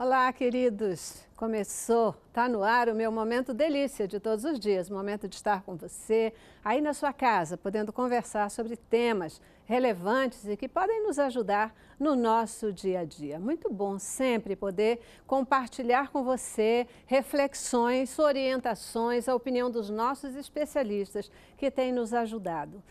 Olá, queridos! Começou, está no ar o meu momento delícia de todos os dias, momento de estar com você, aí na sua casa, podendo conversar sobre temas relevantes e que podem nos ajudar no nosso dia a dia. Muito bom sempre poder compartilhar com você reflexões, orientações, a opinião dos nossos especialistas que têm nos ajudado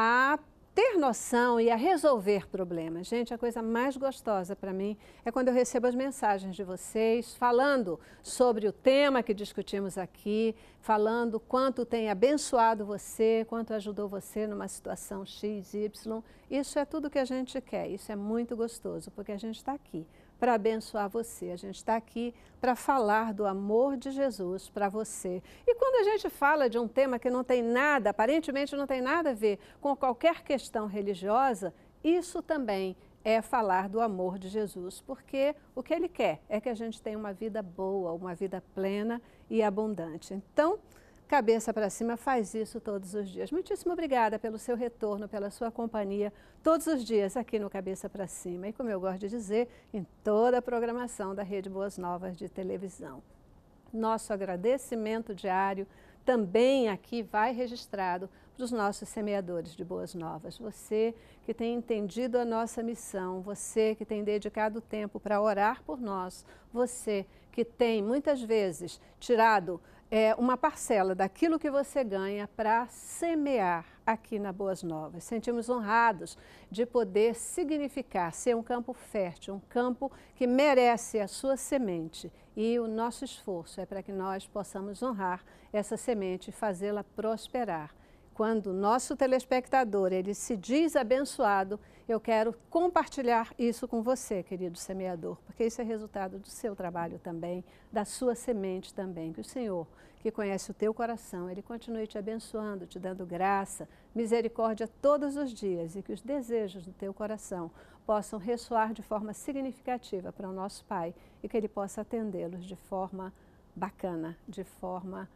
a ter noção e a resolver problemas. Gente, a coisa mais gostosa para mim é quando eu recebo as mensagens de vocês falando sobre o tema que discutimos aqui, falando quanto tem abençoado você, quanto ajudou você numa situação X, Y. Isso é tudo que a gente quer, isso é muito gostoso, porque a gente está aqui para abençoar você. A gente está aqui para falar do amor de Jesus para você. E quando a gente fala de um tema que não tem nada, aparentemente não tem nada a ver com qualquer questão religiosa, isso também é falar do amor de Jesus, porque o que Ele quer é que a gente tenha uma vida boa, uma vida plena e abundante. Então, cabeça para cima faz isso todos os dias. Muitíssimo obrigada pelo seu retorno, pela sua companhia, todos os dias aqui no Cabeça para Cima. E como eu gosto de dizer, em toda a programação da Rede Boas Novas de televisão. Nosso agradecimento diário também aqui vai registrado para os nossos semeadores de boas novas. Você que tem entendido a nossa missão, você que tem dedicado tempo para orar por nós, você que tem muitas vezes tirado uma parcela daquilo que você ganha para semear aqui na Boas Novas. Sentimos honrados de poder significar, ser um campo fértil, um campo que merece a sua semente. E o nosso esforço é para que nós possamos honrar essa semente e fazê-la prosperar. Quando o nosso telespectador ele se diz abençoado, eu quero compartilhar isso com você, querido semeador, porque isso é resultado do seu trabalho também, da sua semente também. Que o Senhor, que conhece o teu coração, Ele continue te abençoando, te dando graça, misericórdia todos os dias e que os desejos do teu coração possam ressoar de forma significativa para o nosso Pai e que Ele possa atendê-los de forma bacana, de forma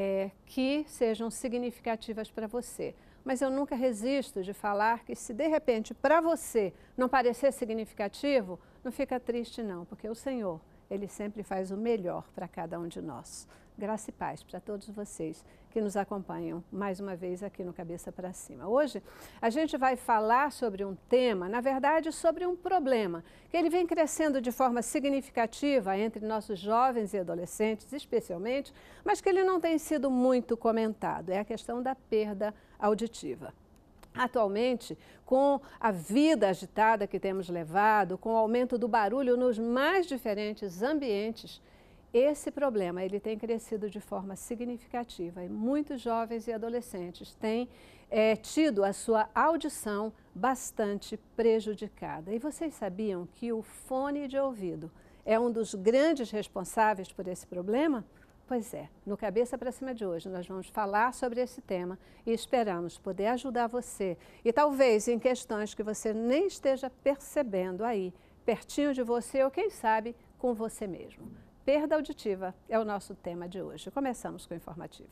que sejam significativas para você. Mas eu nunca resisto de falar que se de repente para você não parecer significativo, não fica triste não, porque o Senhor, Ele sempre faz o melhor para cada um de nós. Graça e paz para todos vocês que nos acompanham mais uma vez aqui no Cabeça para Cima. Hoje a gente vai falar sobre um tema, na verdade sobre um problema, que ele vem crescendo de forma significativa entre nossos jovens e adolescentes, especialmente, mas que ele não tem sido muito comentado, é a questão da perda auditiva. Atualmente, com a vida agitada que temos levado, com o aumento do barulho nos mais diferentes ambientes, esse problema ele tem crescido de forma significativa e muitos jovens e adolescentes têm tido a sua audição bastante prejudicada. E vocês sabiam que o fone de ouvido é um dos grandes responsáveis por esse problema? Pois é, no Cabeça para Cima de hoje nós vamos falar sobre esse tema e esperamos poder ajudar você e talvez em questões que você nem esteja percebendo aí, pertinho de você ou quem sabe com você mesmo. Perda auditiva é o nosso tema de hoje. Começamos com o informativo.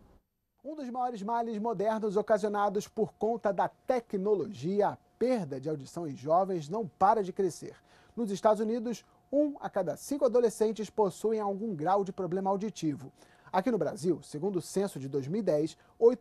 Um dos maiores males modernos ocasionados por conta da tecnologia, a perda de audição em jovens não para de crescer. Nos Estados Unidos, 1 a cada 5 adolescentes possuem algum grau de problema auditivo. Aqui no Brasil, segundo o censo de 2010,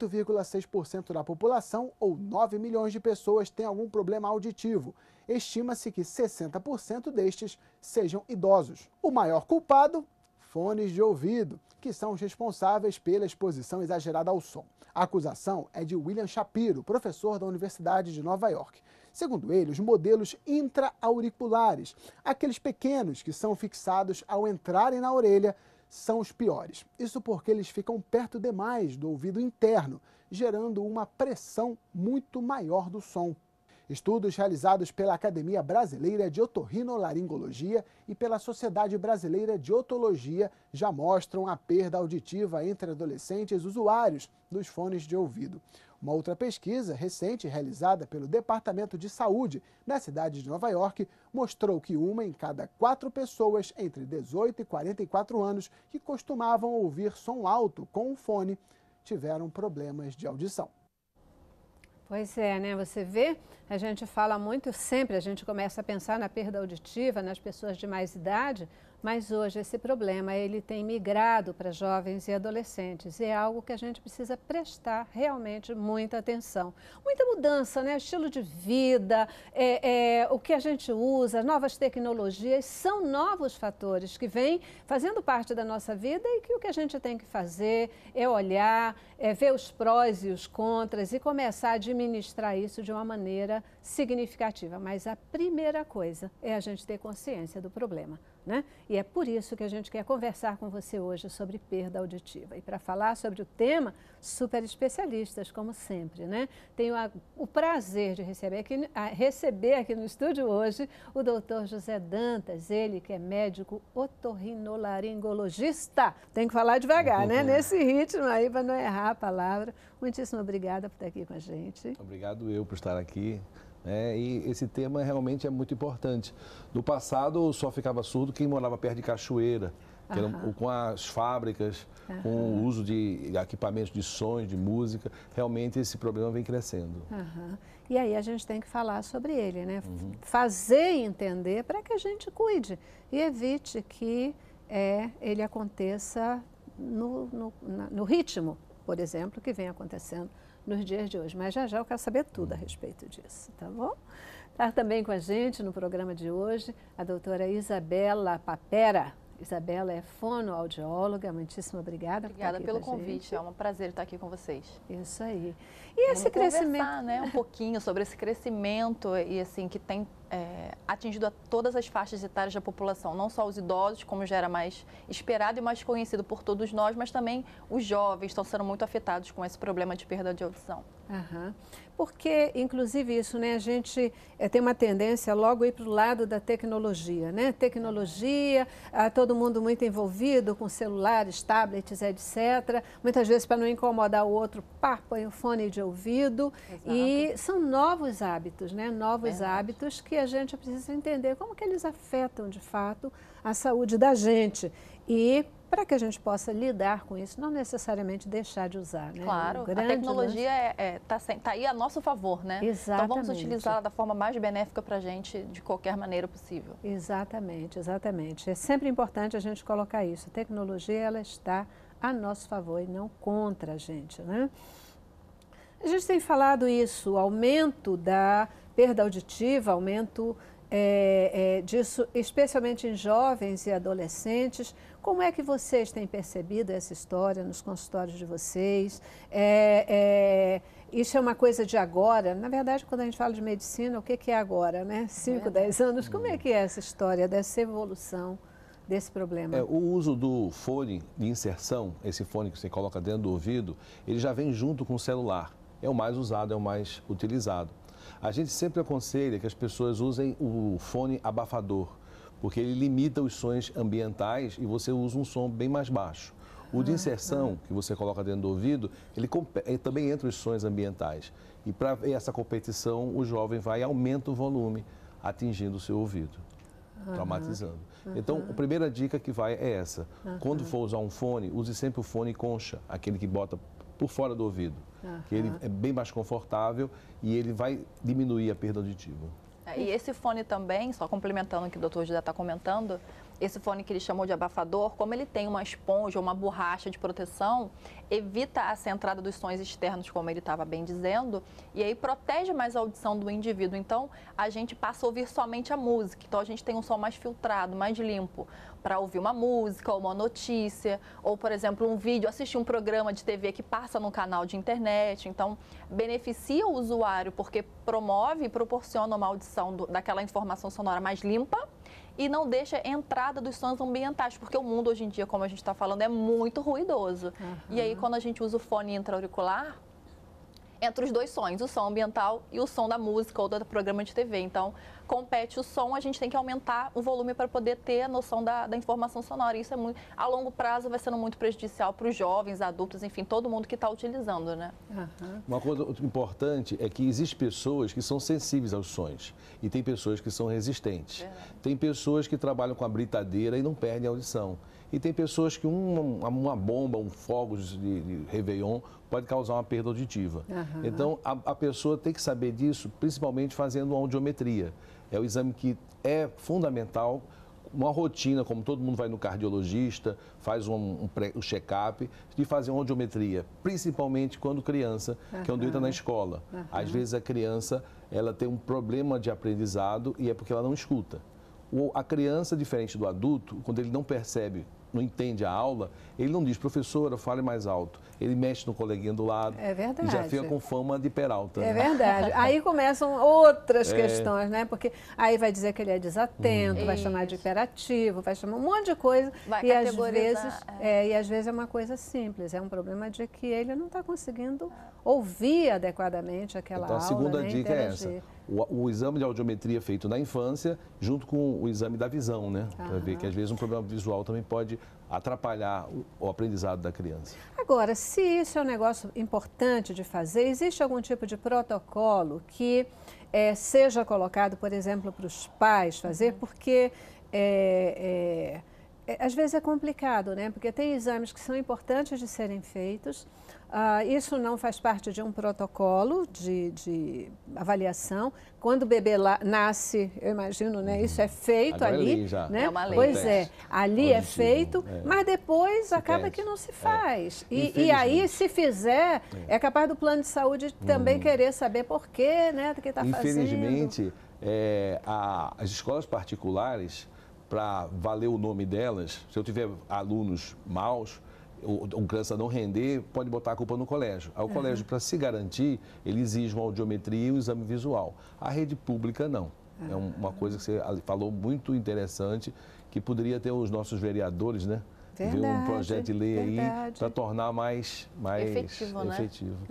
8,6% da população, ou 9 milhões de pessoas, têm algum problema auditivo. Estima-se que 60% destes sejam idosos. O maior culpado? Fones de ouvido, que são os responsáveis pela exposição exagerada ao som. A acusação é de William Shapiro, professor da Universidade de Nova York. Segundo ele, os modelos intra-auriculares, aqueles pequenos que são fixados ao entrarem na orelha, são os piores. Isso porque eles ficam perto demais do ouvido interno, gerando uma pressão muito maior do som. Estudos realizados pela Academia Brasileira de Otorrinolaringologia e pela Sociedade Brasileira de Otologia já mostram a perda auditiva entre adolescentes usuários dos fones de ouvido. Uma outra pesquisa recente realizada pelo Departamento de Saúde na cidade de Nova York mostrou que 1 em cada 4 pessoas entre 18 e 44 anos que costumavam ouvir som alto com um fone tiveram problemas de audição. Pois é, né? Você vê, a gente fala muito sempre, a gente começa a pensar na perda auditiva nas pessoas de mais idade, Mas hoje esse problema ele tem migrado para jovens e adolescentes e é algo que a gente precisa prestar realmente muita atenção. Muita mudança, né? Estilo de vida, o que a gente usa, novas tecnologias, são novos fatores que vêm fazendo parte da nossa vida e que o que a gente tem que fazer é olhar, ver os prós e os contras e começar a administrar isso de uma maneira significativa. Mas a primeira coisa é a gente ter consciência do problema, né? E é por isso que a gente quer conversar com você hoje sobre perda auditiva. E para falar sobre o tema, super especialistas, como sempre, né? Tenho o prazer de receber aqui no estúdio hoje o doutor José Dantas, ele que é médico otorrinolaringologista. Tem que falar devagar, né? Nesse ritmo aí, para não errar a palavra. Muitíssimo obrigada por estar aqui com a gente. Obrigado eu por estar aqui. E esse tema realmente é muito importante. No passado só ficava surdo quem morava perto de cachoeira, que era, com as fábricas, com o uso de equipamentos de sons, de música. Realmente esse problema vem crescendo. E aí a gente tem que falar sobre ele, né? Fazer entender para que a gente cuide e evite que ele aconteça no ritmo, por exemplo, que vem acontecendo nos dias de hoje. Mas já eu quero saber tudo a respeito disso, tá bom? Está também com a gente no programa de hoje a doutora Isabela Papera. Isabela é fonoaudióloga, muitíssimo obrigada. Obrigada pelo convite, é um prazer estar aqui com vocês. Isso aí. E esse crescimento... conversar, né, um pouquinho sobre esse crescimento e assim que tem atingido a todas as faixas etárias da população, não só os idosos, como já era mais esperado e mais conhecido por todos nós, mas também os jovens estão sendo muito afetados com esse problema de perda de audição. Porque, inclusive, isso, né, a gente tem uma tendência logo ir para o lado da tecnologia, né? Tecnologia, todo mundo muito envolvido com celulares, tablets, etc. Muitas vezes, para não incomodar o outro, põe o fone de ouvido. Exato. E são novos hábitos, né? Novos hábitos que a gente precisa entender como que eles afetam, de fato, a saúde da gente. E para que a gente possa lidar com isso, não necessariamente deixar de usar, né? Claro, a tecnologia tá aí a nosso favor, né? Exatamente. Então vamos utilizá-la da forma mais benéfica para a gente, de qualquer maneira possível. Exatamente, exatamente. É sempre importante a gente colocar isso. A tecnologia, ela está a nosso favor e não contra a gente, né? A gente tem falado isso, o aumento da perda auditiva, aumento disso, especialmente em jovens e adolescentes. Como é que vocês têm percebido essa história nos consultórios de vocês? Isso é uma coisa de agora? Na verdade, quando a gente fala de medicina, o que é agora, né? 5, 10 anos, como é que é essa história dessa evolução desse problema? O uso do fone de inserção, esse fone que você coloca dentro do ouvido, ele já vem junto com o celular. É o mais usado, é o mais utilizado. A gente sempre aconselha que as pessoas usem o fone abafador, porque ele limita os sons ambientais e você usa um som bem mais baixo. O de inserção, que você coloca dentro do ouvido, ele também entra os sons ambientais. E para essa competição, o jovem vai e aumenta o volume, atingindo o seu ouvido, traumatizando. Então, a primeira dica que vai é essa. Quando for usar um fone, use sempre o fone concha, aquele que bota por fora do ouvido. Que ele é bem mais confortável e ele vai diminuir a perda auditiva. E esse fone também, só complementando o que o doutor José está comentando, esse fone que ele chamou de abafador, como ele tem uma esponja, uma borracha de proteção, evita essa entrada dos sons externos, como ele estava bem dizendo, e aí protege mais a audição do indivíduo. Então, a gente passa a ouvir somente a música. Então, a gente tem um som mais filtrado, mais limpo, para ouvir uma música, ou uma notícia, ou, por exemplo, um vídeo, assistir um programa de TV que passa no canal de internet. Então, beneficia o usuário, porque promove e proporciona uma audição daquela informação sonora mais limpa, e não deixa entrada dos sons ambientais, porque o mundo hoje em dia, como a gente está falando, é muito ruidoso. E aí, quando a gente usa o fone intra-auricular, entre os dois sons, o som ambiental e o som da música ou do programa de TV. Então, compete o som, a gente tem que aumentar o volume para poder ter a noção da informação sonora. Isso é muito, a longo prazo vai sendo muito prejudicial para os jovens, adultos, enfim, todo mundo que está utilizando, né? Uma coisa importante é que existem pessoas que são sensíveis aos sons e tem pessoas que são resistentes. Tem pessoas que trabalham com a britadeira e não perdem a audição. E tem pessoas que uma bomba, um fogo de Réveillon pode causar uma perda auditiva. Então, a pessoa tem que saber disso, principalmente fazendo uma audiometria. É o exame que é fundamental uma rotina, como todo mundo vai no cardiologista, faz um check-up, de fazer uma audiometria, principalmente quando criança, que é onde entra na escola. Às vezes a criança ela tem um problema de aprendizado e é porque ela não escuta. A criança, diferente do adulto, quando ele não percebe, não entende a aula, ele não diz, professora, fale mais alto. Ele mexe no coleguinha do lado. É verdade. E já fica com fama de Peralta. É verdade. Aí começam outras questões, né? Porque aí vai dizer que ele é desatento, vai chamar de hiperativo, vai chamar um monte de coisa. Vai e às vezes é uma coisa simples, é um problema de que ele não está conseguindo ouvir adequadamente aquela aula. Então, a segunda dica é essa. O exame de audiometria feito na infância, junto com o exame da visão, né? Para ver que às vezes um problema visual também pode atrapalhar o aprendizado da criança. Agora, se isso é um negócio importante de fazer, existe algum tipo de protocolo que seja colocado, por exemplo, para os pais fazer, porque às vezes é complicado, né? Porque tem exames que são importantes de serem feitos. Isso não faz parte de um protocolo de avaliação. Quando o bebê nasce, eu imagino, né? Isso é feito agora ali, já. né? É uma lei. Pois é, ali é feito, mas depois acaba perde. que não se faz. E aí, se fizer, é capaz do plano de saúde também querer saber por quê, né? Do que está fazendo. Infelizmente, as escolas particulares, para valer o nome delas, se eu tiver alunos maus, o criança não render, pode botar a culpa no colégio. Aí o colégio, para se garantir, ele exige uma audiometria e um exame visual. A rede pública, não. É uma coisa que você falou muito interessante, que poderia ter os nossos vereadores, né? Verdade, ver um projeto de lei aí para tornar mais efetivo, né?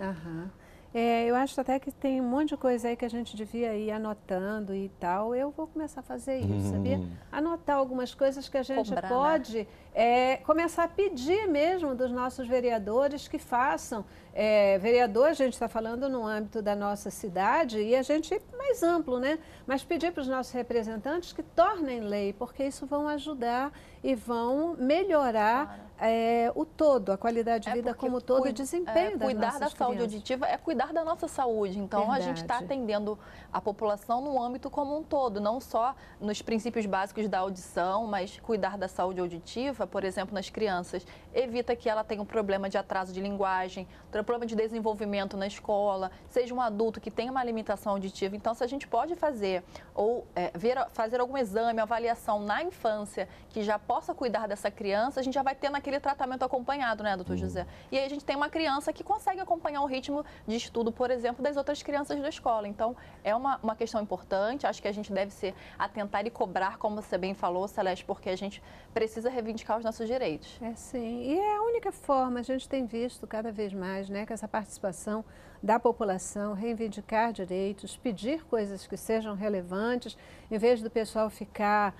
Eu acho até que tem um monte de coisa aí que a gente devia ir anotando e tal. Eu vou começar a fazer isso, sabia? Anotar algumas coisas que a gente pode começar a pedir mesmo dos nossos vereadores que façam. Vereador, a gente está falando no âmbito da nossa cidade e a gente mais amplo, né? Mas pedir para os nossos representantes que tornem lei, porque isso vão ajudar e vão melhorar o todo, a qualidade de vida como todo e desempenho das cuidar nossas da saúde crianças. auditiva é cuidar da nossa saúde. Então, a gente está atendendo a população no âmbito como um todo, não só nos princípios básicos da audição, mas cuidar da saúde auditiva, por exemplo, nas crianças, evita que ela tenha um problema de atraso de linguagem, problema de desenvolvimento na escola, seja um adulto que tenha uma limitação auditiva. Então, se a gente pode fazer ou fazer algum exame, avaliação na infância que já possa cuidar dessa criança, a gente já vai ter naquele tratamento acompanhado, né, doutor José? E aí a gente tem uma criança que consegue acompanhar o ritmo de estudo, por exemplo, das outras crianças da escola. Então, é uma questão importante, acho que a gente deve se atentar e cobrar, como você bem falou, Celeste, porque a gente precisa reivindicar os nossos direitos. Sim, e é a única forma, a gente tem visto cada vez mais, né, que essa participação da população, reivindicar direitos, pedir coisas que sejam relevantes, em vez do pessoal ficar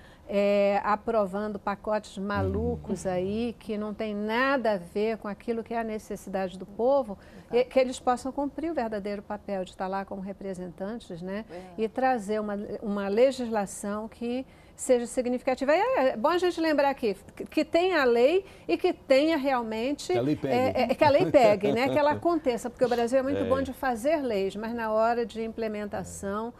aprovando pacotes malucos aí, que não tem nada a ver com aquilo que é a necessidade do povo, que eles possam cumprir o verdadeiro papel de estar lá como representantes, né? E trazer uma legislação que seja significativa. É bom a gente lembrar aqui que tenha a lei e que tenha realmente... Que a lei pegue. Que a lei pegue, né? Que ela aconteça, porque o Brasil é muito bom de fazer leis, mas na hora de implementação,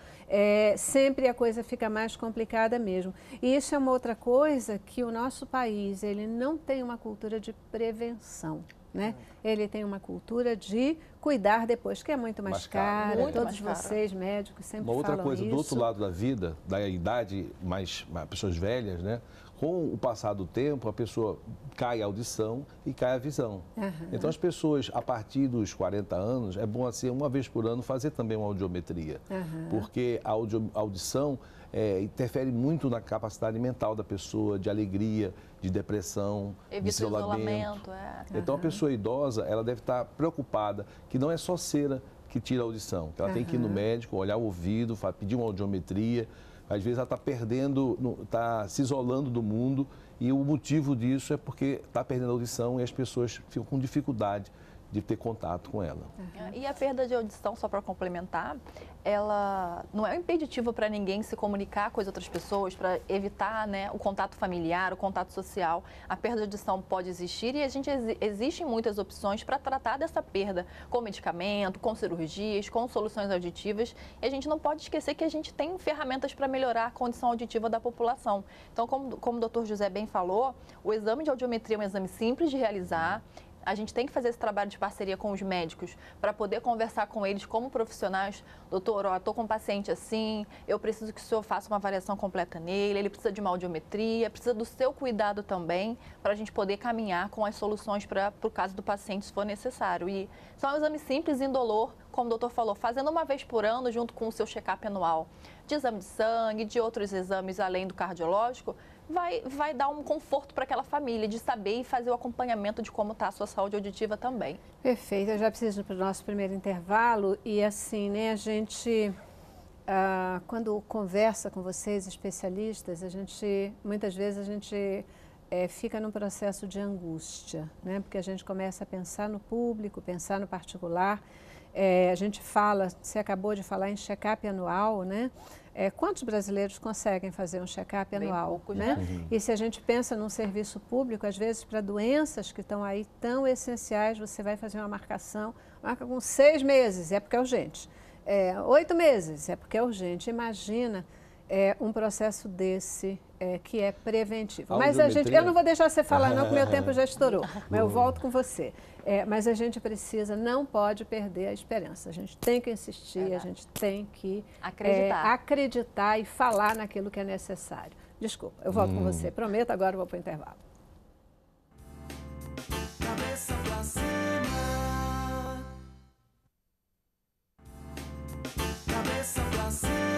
sempre a coisa fica mais complicada mesmo. E isso é uma outra coisa que o nosso país, ele não tem uma cultura de prevenção, né? Ele tem uma cultura de cuidar depois, que é muito mais cara. Todos vocês, médicos, sempre falam isso. Uma outra coisa, do outro lado da vida, da idade, mais pessoas velhas, né? Com o passar do tempo, a pessoa cai a audição e cai a visão. Então, as pessoas, a partir dos 40 anos, é bom, assim, uma vez por ano, fazer também uma audiometria. Porque a audição interfere muito na capacidade mental da pessoa, de alegria, de depressão, de isolamento. Então, a pessoa idosa, ela deve estar preocupada que não é só cera que tira a audição, que ela tem que ir no médico, olhar o ouvido, pedir uma audiometria. Às vezes ela está perdendo, está se isolando do mundo e o motivo disso é porque está perdendo a audição e as pessoas ficam com dificuldade de ter contato com ela. E a perda de audição, só para complementar, ela não é um impeditivo para ninguém se comunicar com as outras pessoas, para evitar, né, o contato familiar, o contato social. A perda de audição pode existir e existem muitas opções para tratar dessa perda, com medicamento, com cirurgias, com soluções auditivas. E a gente não pode esquecer que a gente tem ferramentas para melhorar a condição auditiva da população. Então, como o doutor José bem falou, o exame de audiometria é um exame simples de realizar. A gente tem que fazer esse trabalho de parceria com os médicos para poder conversar com eles como profissionais. Doutor, estou com um paciente assim, eu preciso que o senhor faça uma avaliação completa nele, ele precisa de uma audiometria, precisa do seu cuidado também, para a gente poder caminhar com as soluções para o caso do paciente, se for necessário. E são um exame simples e indolor, como o doutor falou, fazendo uma vez por ano, junto com o seu check-up anual, de exame de sangue, de outros exames além do cardiológico, vai dar um conforto para aquela família de saber e fazer o acompanhamento de como está a sua saúde auditiva também. Perfeito, eu já preciso para o nosso primeiro intervalo e assim, né, a gente, quando conversa com vocês, especialistas, muitas vezes a gente fica num processo de angústia, né, porque a gente começa a pensar no público, pensar no particular, a gente fala, você acabou de falar em check-up anual, né? Quantos brasileiros conseguem fazer um check-up anual? Pouco, né? E se a gente pensa num serviço público, às vezes para doenças que estão aí tão essenciais, você vai fazer uma marcação, marca com 6 meses, é porque é urgente. 8 meses, é porque é urgente. Imagina um processo desse que é preventivo. Mas eu não vou deixar você falar não, porque meu tempo já estourou, mas eu volto com você. Mas a gente não pode perder a esperança. A gente tem que insistir, a gente tem que acreditar e falar naquilo que é necessário. Desculpa, eu volto com você. Prometo, agora eu vou para o intervalo. Cabeça pra cima. Cabeça pra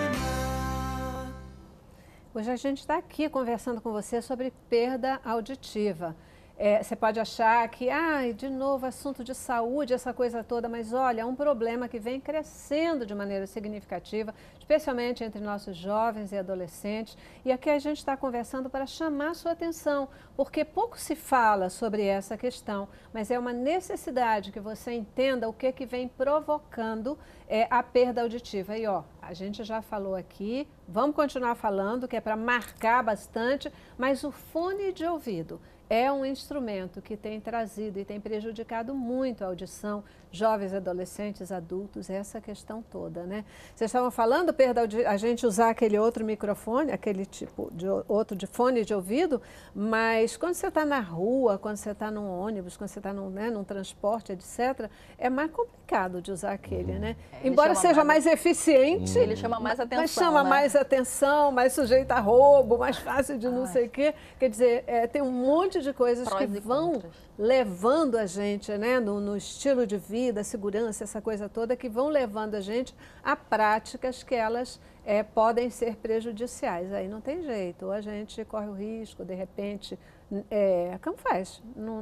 cima. Hoje a gente está aqui conversando com você sobre perda auditiva. Você pode achar que, de novo, assunto de saúde, essa coisa toda, mas olha, é um problema que vem crescendo de maneira significativa, especialmente entre nossos jovens e adolescentes. E aqui a gente está conversando para chamar a sua atenção, porque pouco se fala sobre essa questão, mas é uma necessidade que você entenda o que vem provocando a perda auditiva. E a gente já falou aqui, vamos continuar falando, que é para marcar bastante, mas o fone de ouvido é um instrumento que tem trazido e tem prejudicado muito a audição, jovens, adolescentes, adultos, essa questão toda, né? Vocês estavam falando, a gente usar aquele outro microfone, aquele tipo de outro de fone de ouvido, mas quando você está na rua, quando você está num ônibus, quando você está num transporte, etc., é mais complicado de usar aquele, né? Embora seja mais eficiente, ele chama mais atenção, mas chama mais atenção, mais sujeito a roubo, mais fácil de não sei o quê. Quer dizer, tem um monte de coisas que vão levando a gente, né, no estilo de vida, segurança, essa coisa toda, que vão levando a gente a práticas que elas podem ser prejudiciais. Aí não tem jeito, ou a gente corre o risco, de repente, como faz?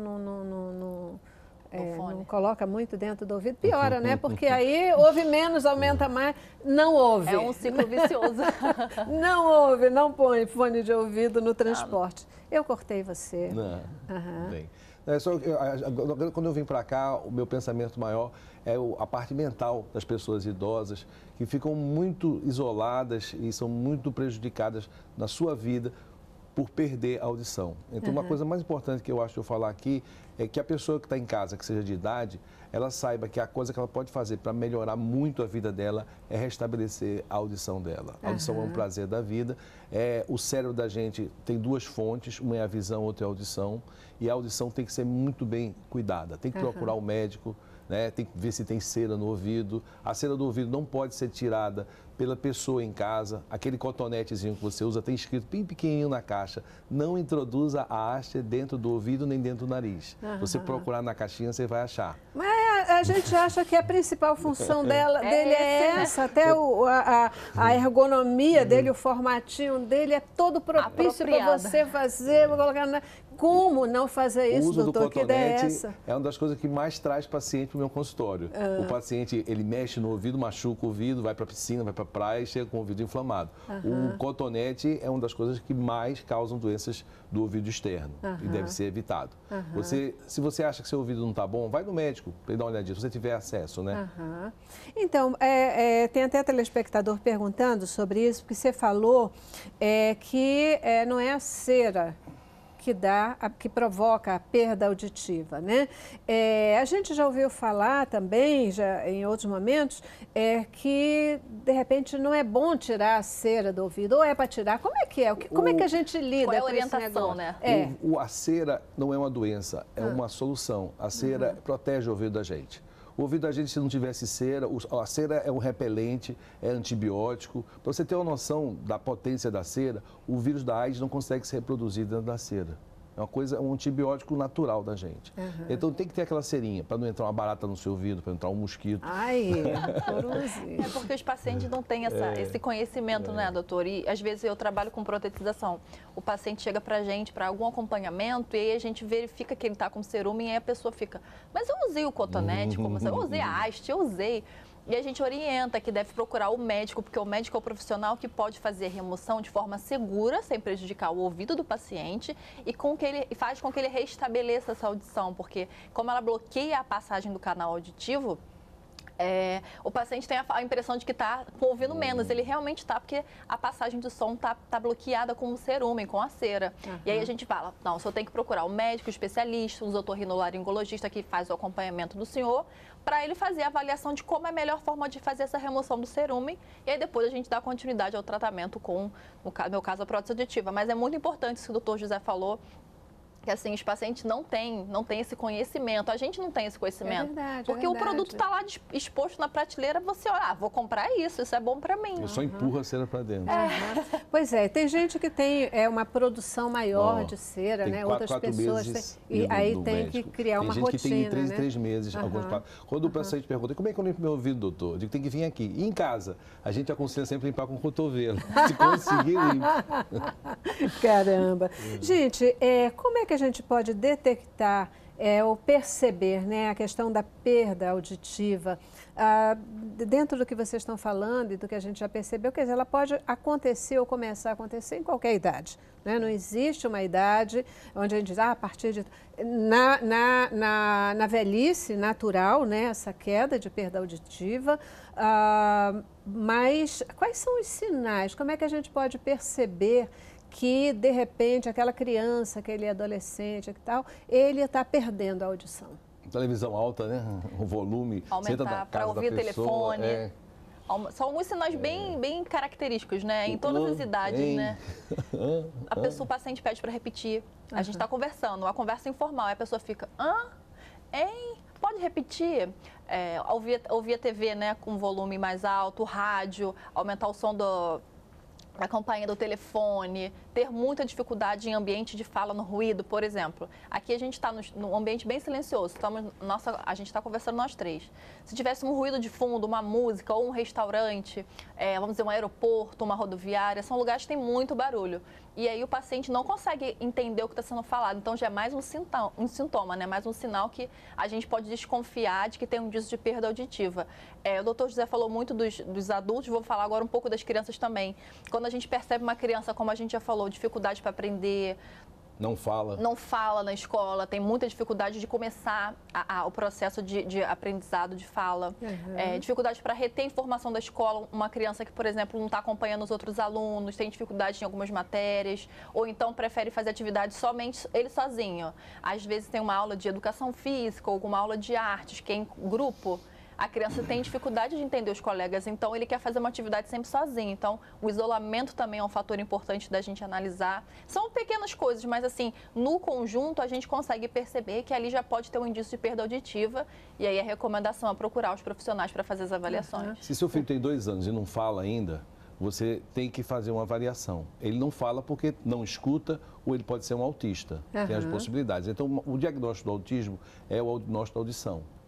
Não coloca muito dentro do ouvido, piora, né? Porque aí ouve menos, aumenta mais, não ouve. É um ciclo vicioso. Não ouve, não põe fone de ouvido no transporte. Eu cortei você. Não, bem. Quando eu vim para cá, o meu pensamento maior é a parte mental das pessoas idosas, que ficam muito isoladas e são muito prejudicadas na sua vida por perder a audição. Então, uma coisa mais importante que eu acho de eu falar aqui é que a pessoa que está em casa, que seja de idade, ela saiba que a coisa que ela pode fazer para melhorar muito a vida dela é restabelecer a audição dela. A audição é um prazer da vida. O cérebro da gente tem 2 fontes, uma é a visão, outra é a audição, e a audição tem que ser muito bem cuidada. Tem que procurar o médico, né? Tem que ver se tem cera no ouvido. A cera do ouvido não pode ser tirada pela pessoa em casa. Aquele cotonetezinho que você usa tem escrito bem pequenininho na caixa: não introduza a haste dentro do ouvido nem dentro do nariz. Você procurar na caixinha, você vai achar. Mas a gente acha que a principal função dele é essa, até a ergonomia dele, o formatinho dele é todo propício para você fazer, vou colocar Como não fazer isso, doutor? Que ideia é essa? É uma das coisas que mais traz paciente para o meu consultório. O paciente, ele mexe no ouvido, machuca o ouvido, vai para a piscina, vai para a praia e chega com o ouvido inflamado. O cotonete é uma das coisas que mais causam doenças do ouvido externo e deve ser evitado. Se você acha que seu ouvido não está bom, vai no médico para ele dar uma olhadinha, se você tiver acesso, né? Então, tem até telespectador perguntando sobre isso, porque você falou que não é a cera que provoca a perda auditiva, né? A gente já ouviu falar também, já em outros momentos, que de repente não é bom tirar a cera do ouvido, ou é para tirar, como é que é? Como é que a gente lida com a com orientação, esse negócio? Né? A cera não é uma doença, é uma solução. A cera protege o ouvido da gente. O ouvido da gente, se não tivesse cera, a cera é um repelente, é antibiótico. Para você ter uma noção da potência da cera, o vírus da AIDS não consegue se reproduzir dentro da cera. É um antibiótico natural da gente. Então tem que ter aquela cerinha, para não entrar uma barata no seu ouvido, para não entrar um mosquito. Ai, É porque os pacientes não têm esse conhecimento, né, doutor? E às vezes eu trabalho com protetização. O paciente chega pra gente para algum acompanhamento e aí a gente verifica que ele está com cerume e aí a pessoa fica, mas eu usei o cotonete, eu usei a haste, eu usei. E a gente orienta que deve procurar o médico, porque o médico é o profissional que pode fazer a remoção de forma segura, sem prejudicar o ouvido do paciente, e faz com que ele restabeleça essa audição, porque como ela bloqueia a passagem do canal auditivo, o paciente tem a impressão de que está ouvindo menos. Ele realmente está, porque a passagem do som está bloqueada com o cerumen, com a cera. E aí a gente fala, não, o senhor tem que procurar um médico especialista, um otorrinolaringologista que faz o acompanhamento do senhor, para ele fazer a avaliação de como é a melhor forma de fazer essa remoção do cerumen. E aí depois a gente dá continuidade ao tratamento com, no meu caso, a prótese auditiva. Mas é muito importante isso que o doutor José falou, que assim, os pacientes não têm esse conhecimento, a gente não tem esse conhecimento. Porque o produto está lá exposto na prateleira, você olha, vou comprar isso é bom para mim. Eu só empurra a cera para dentro. Pois tem gente que tem uma produção maior de cera, né? Outras pessoas e aí tem que criar uma rotina. Tem gente que tem né? 3 meses. Quando o paciente pergunta, como é que eu limpo meu ouvido, doutor? Eu digo, tem que vir aqui. E em casa, a gente aconselha sempre limpar com o cotovelo. Se conseguir, limpa. Caramba. Gente, como é que a gente pode detectar ou perceber, né, a questão da perda auditiva? Dentro do que vocês estão falando e do que a gente já percebeu, quer dizer, ela pode acontecer ou começar a acontecer em qualquer idade. Né? Não existe uma idade onde a gente diz, a partir de... Na velhice natural, né, essa queda de perda auditiva, mas quais são os sinais? Como é que a gente pode perceber que, de repente, aquela criança, aquele adolescente e tal, ele está perdendo a audição? Televisão alta, né? O volume. Aumentar para ouvir o telefone. São alguns sinais bem característicos, né? Em todas as idades, né? O paciente pede para repetir. A gente está conversando, uma conversa informal. Aí a pessoa fica, pode repetir? Ouvir a TV, né, com volume mais alto, rádio, aumentar o som da campainha do telefone, ter muita dificuldade em ambiente de fala no ruído, por exemplo. Aqui a gente está num ambiente bem silencioso, a gente está conversando nós três. Se tivesse um ruído de fundo, uma música ou um restaurante, vamos dizer um aeroporto, uma rodoviária, são lugares que tem muito barulho. E aí o paciente não consegue entender o que está sendo falado, então já é mais um sintoma, né? Mais um sinal que a gente pode desconfiar de que tem um indício de perda auditiva. O doutor José falou muito dos adultos, vou falar agora um pouco das crianças também. Quando a gente percebe uma criança, como a gente já falou, dificuldade para aprender, não fala na escola, tem muita dificuldade de começar o processo de aprendizado de fala. Dificuldade para reter informação da escola. Uma criança que, por exemplo, não está acompanhando os outros alunos, tem dificuldade em algumas matérias, ou então prefere fazer atividade somente ele sozinho. Às vezes tem uma aula de educação física ou alguma aula de artes, que é em grupo. A criança tem dificuldade de entender os colegas, então ele quer fazer uma atividade sempre sozinho. Então, o isolamento também é um fator importante da gente analisar. São pequenas coisas, mas assim, no conjunto a gente consegue perceber que ali já pode ter um indício de perda auditiva e aí a recomendação é procurar os profissionais para fazer as avaliações. Se seu filho tem 2 anos e não fala ainda, você tem que fazer uma avaliação. Ele não fala porque não escuta ou ele pode ser um autista. Tem as possibilidades. Então, o diagnóstico do autismo é o diagnóstico da audição.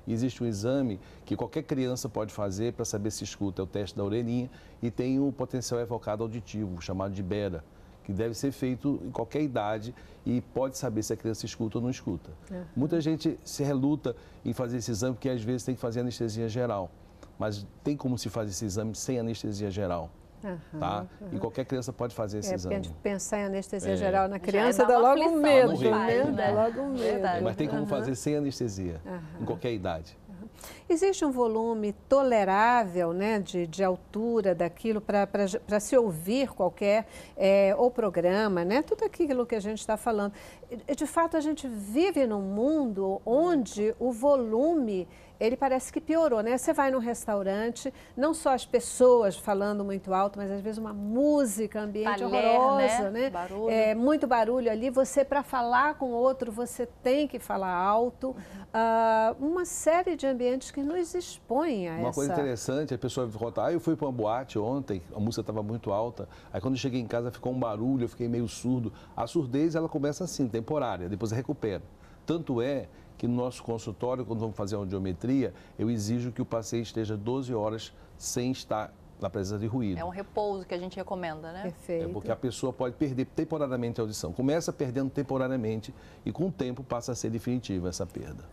E existe um exame que qualquer criança pode fazer para saber se escuta, é o teste da orelhinha, e tem o potencial evocado auditivo, chamado de BERA, que deve ser feito em qualquer idade e pode saber se a criança escuta ou não escuta. Muita gente se reluta em fazer esse exame porque às vezes tem que fazer anestesia geral, mas tem como se fazer esse exame sem anestesia geral. Tá? E qualquer criança pode fazer esse exame. Porque a gente pensar em anestesia geral na criança dá dá uma logo aflição, medo, nos né? pais, né? Dá logo medo. Verdade. Mas tem como fazer sem anestesia, em qualquer idade. Existe um volume tolerável, né, de altura daquilo para se ouvir qualquer ou programa, né, tudo aquilo que a gente está falando. De fato, a gente vive num mundo onde o volume ele parece que piorou, né? Você vai num restaurante, não só as pessoas falando muito alto, mas às vezes uma música ambiente horrorosa, né? Barulho. Muito barulho ali. Você, para falar com o outro, você tem que falar alto. Uma série de ambientes que nos expõem a Uma coisa interessante, a pessoa conta, eu fui para uma boate ontem, a música estava muito alta, aí quando eu cheguei em casa ficou um barulho, eu fiquei meio surdo. A surdez, ela começa assim, temporária, depois recupera. Tanto é que no nosso consultório, quando vamos fazer a audiometria, eu exijo que o paciente esteja 12 horas sem estar na presença de ruído. É um repouso que a gente recomenda, né? Perfeito. É porque a pessoa pode perder temporariamente a audição. Começa perdendo temporariamente e com o tempo passa a ser definitiva essa perda.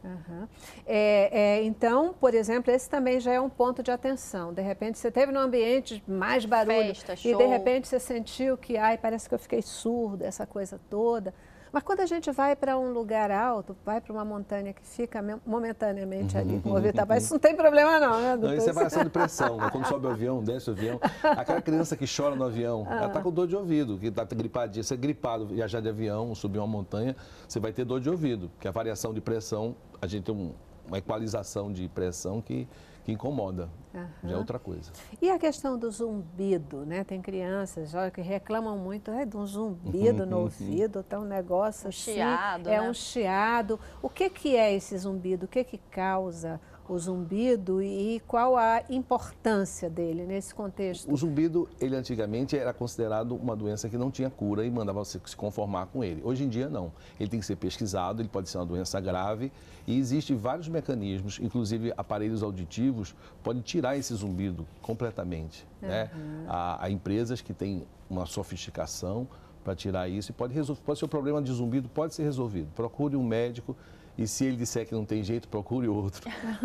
Então, por exemplo, esse também já é um ponto de atenção. De repente, você esteve num ambiente mais barulho Festa, e show. de repente você sentiu que, parece que eu fiquei surdo, essa coisa toda. Mas quando a gente vai para um lugar alto, vai para uma montanha que fica momentaneamente ali com o ouvido tapado, isso não tem problema não, né, doutor? Não, isso é variação de pressão, né? Quando sobe o avião, desce o avião. Aquela criança que chora no avião, ela está com dor de ouvido, que está gripadinha. Você é gripado, viajar de avião, subir uma montanha, você vai ter dor de ouvido, porque a variação de pressão, a gente tem uma equalização de pressão que incomoda, já é outra coisa. E a questão do zumbido, né? Tem crianças que reclamam muito de um zumbido no ouvido, tá um negócio assim. Chiado, É né? um chiado. O que é esse zumbido? O que causa o zumbido e qual a importância dele nesse contexto? O zumbido, ele antigamente era considerado uma doença que não tinha cura e mandava você se conformar com ele. Hoje em dia não. Ele tem que ser pesquisado, ele pode ser uma doença grave e existem vários mecanismos, inclusive aparelhos auditivos, podem tirar esse zumbido completamente. Né? Há empresas que têm uma sofisticação para tirar isso e pode ser o problema de zumbido, pode ser resolvido. Procure um médico. E se ele disser que não tem jeito, procure outro.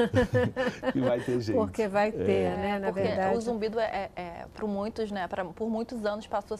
E vai ter jeito. Porque vai ter, né? Na Porque verdade. o zumbido por muitos, né? Por muitos anos passou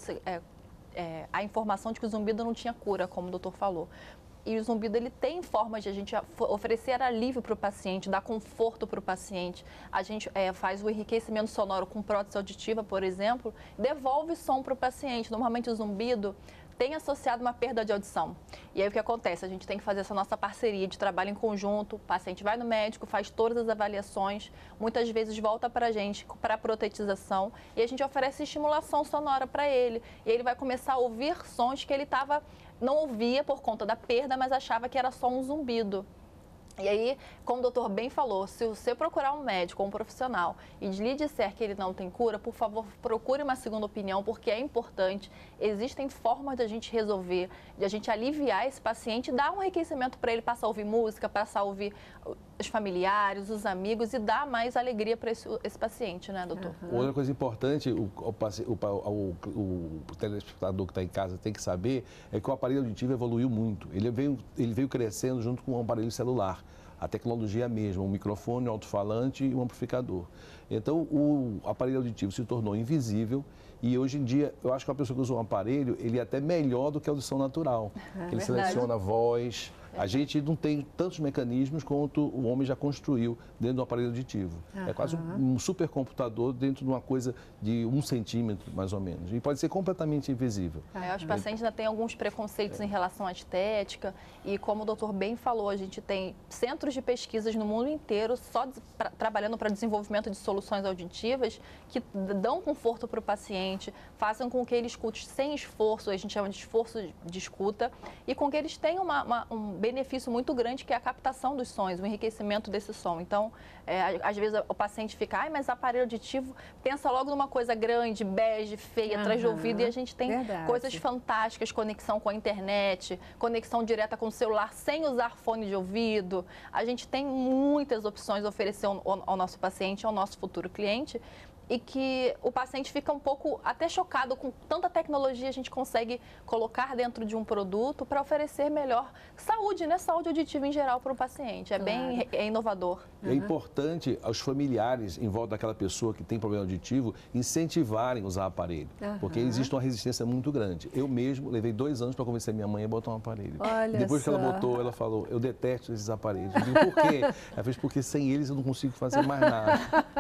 a informação de que o zumbido não tinha cura, como o doutor falou. E o zumbido, ele tem formas de a gente oferecer alívio para o paciente, dar conforto para o paciente. A gente faz o enriquecimento sonoro com prótese auditiva, por exemplo, devolve som para o paciente. Normalmente o zumbido tem associado uma perda de audição. E aí o que acontece? A gente tem que fazer essa nossa parceria de trabalho em conjunto, o paciente vai no médico, faz todas as avaliações, muitas vezes volta para a gente para protetização e a gente oferece estimulação sonora para ele. E ele vai começar a ouvir sons que ele não ouvia por conta da perda, mas achava que era só um zumbido. E aí, como o doutor bem falou, se você procurar um médico ou um profissional e lhe disser que ele não tem cura, por favor, procure uma segunda opinião, porque é importante. Existem formas de a gente resolver, de a gente aliviar esse paciente, dar um enriquecimento para ele, passar a ouvir música, passar a ouvir os familiares, os amigos e dar mais alegria para esse paciente, né, doutor? Outra coisa importante, o telespectador que está em casa tem que saber é que o aparelho auditivo evoluiu muito. Ele veio crescendo junto com o aparelho celular. A tecnologia é a mesma, um microfone, um alto-falante e um amplificador. Então, o aparelho auditivo se tornou invisível e hoje em dia, eu acho que a pessoa que usa um aparelho, ele é até melhor do que a audição natural. Ele seleciona a voz. A gente não tem tantos mecanismos quanto o homem já construiu dentro do aparelho auditivo. É quase um supercomputador dentro de uma coisa de 1 centímetro, mais ou menos. E pode ser completamente invisível. Os pacientes ainda têm alguns preconceitos em relação à estética e, como o doutor bem falou, a gente tem centros de pesquisas no mundo inteiro só trabalhando para desenvolvimento de soluções soluções auditivas que dão conforto para o paciente, façam com que ele escute sem esforço, a gente chama de esforço de escuta, e com que eles tenham um benefício muito grande, que é a captação dos sons, o enriquecimento desse som. Então, às vezes o paciente fica, mas aparelho auditivo, pensa logo numa coisa grande, bege, feia, atrás do ouvido, e a gente tem coisas fantásticas, conexão com a internet, conexão direta com o celular, sem usar fone de ouvido. A gente tem muitas opções a oferecer ao nosso paciente, ao nosso futuro cliente, e que o paciente fica um pouco até chocado com tanta tecnologia a gente consegue colocar dentro de um produto para oferecer melhor saúde, né? Saúde auditiva em geral para o paciente. É bem inovador. É importante aos familiares em volta daquela pessoa que tem problema auditivo incentivarem a usar o aparelho, porque existe uma resistência muito grande. Eu mesmo levei 2 anos para convencer minha mãe a botar um aparelho. Olha Depois que só. ela botou, ela falou, eu detesto esses aparelhos. Eu digo, por quê? Ela fez, porque sem eles eu não consigo fazer mais nada.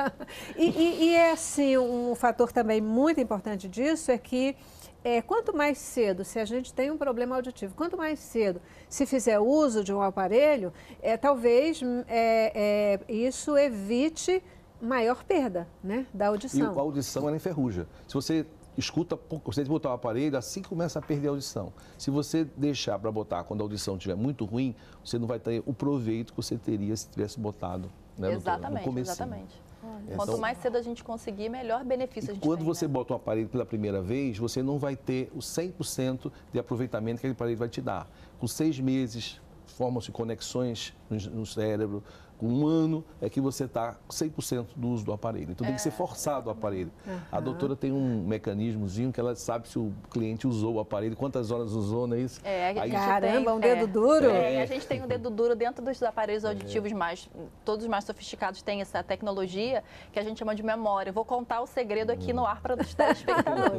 E é assim, um fator também muito importante disso é que quanto mais cedo, se a gente tem um problema auditivo, quanto mais cedo se fizer uso de um aparelho, talvez isso evite maior perda, né, da audição. E a audição, ela enferruja. Se você escuta, você botar o aparelho, assim começa a perder a audição. Se você deixar para botar quando a audição estiver muito ruim, você não vai ter o proveito que você teria se tivesse botado, né, exatamente, no comecinho. Exatamente. Quanto mais cedo a gente conseguir, melhor benefício a gente Quando tem, você né? bota um aparelho pela primeira vez, você não vai ter o 100% de aproveitamento que aquele aparelho vai te dar. Com 6 meses, formam-se conexões no cérebro. Com 1 ano é que você está 100% do uso do aparelho. Então tem que ser forçado o aparelho. A doutora tem um mecanismozinho que ela sabe se o cliente usou o aparelho, quantas horas usou, não é isso? Caramba, um dedo duro. A gente tem um dedo duro dentro dos aparelhos auditivos todos os mais sofisticados têm essa tecnologia que a gente chama de memória. Eu vou contar o segredo aqui no ar para os telespectadores.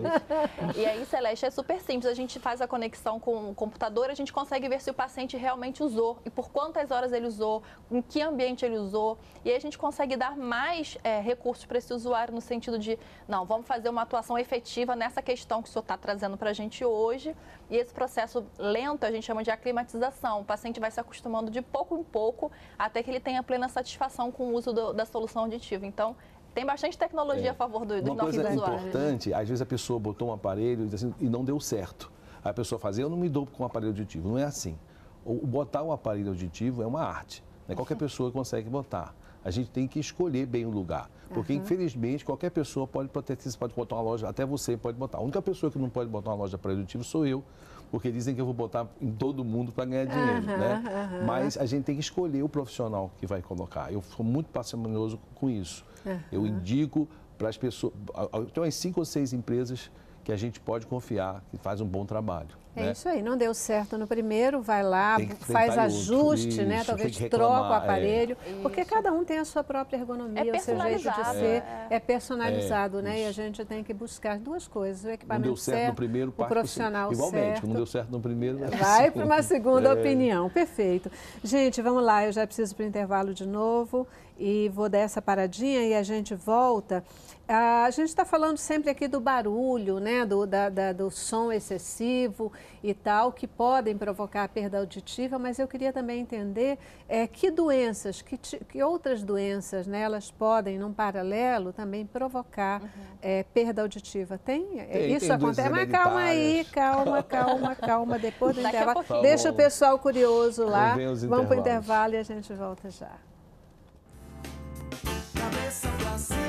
E aí, Celeste, é super simples. A gente faz a conexão com o computador, a gente consegue ver se o paciente realmente usou e por quantas horas ele usou, em que ambiente ele usou, e aí a gente consegue dar mais recursos para esse usuário no sentido de, não, vamos fazer uma atuação efetiva nessa questão que o senhor está trazendo para a gente hoje, e esse processo lento a gente chama de aclimatização. O paciente vai se acostumando de pouco em pouco até que ele tenha plena satisfação com o uso da solução auditiva. Então, tem bastante tecnologia a favor do nosso usuário. Uma coisa importante, às vezes a pessoa botou um aparelho e não deu certo. Aí a pessoa faz, eu não me dou com um aparelho auditivo. Não é assim. Botar um aparelho auditivo é uma arte. Não é qualquer pessoa consegue botar. A gente tem que escolher bem o lugar. Porque, infelizmente, qualquer pessoa pode botar uma loja, até você pode botar. A única pessoa que não pode botar uma loja de aparelho auditivo sou eu, porque dizem que eu vou botar em todo mundo para ganhar dinheiro, né? Mas a gente tem que escolher o profissional que vai colocar. Eu sou muito parcimonioso com isso. Eu indico para as pessoas... Tem umas 5 ou 6 empresas que a gente pode confiar, que faz um bom trabalho. É isso aí, não deu certo no primeiro, vai lá, faz ajuste, né? Talvez troca o aparelho, porque cada um tem a sua própria ergonomia, o seu jeito de ser, é personalizado, né? E a gente tem que buscar 2 coisas, o equipamento não deu certo no primeiro, o profissional igual certo. Médico, não deu certo no primeiro, vai para uma segunda opinião, perfeito. Gente, vamos lá, eu já preciso para o intervalo de novo e vou dar essa paradinha e a gente volta. A gente está falando sempre aqui do barulho, né, do som excessivo e tal, que podem provocar perda auditiva, mas eu queria também entender que doenças, que outras doenças, né, elas podem, num paralelo, também provocar perda auditiva. Tem isso acontece? Mas calma aí, calma, depois do intervalo. Deixa o pessoal curioso lá, vamos para o intervalo e a gente volta já. Cabeça pra cima.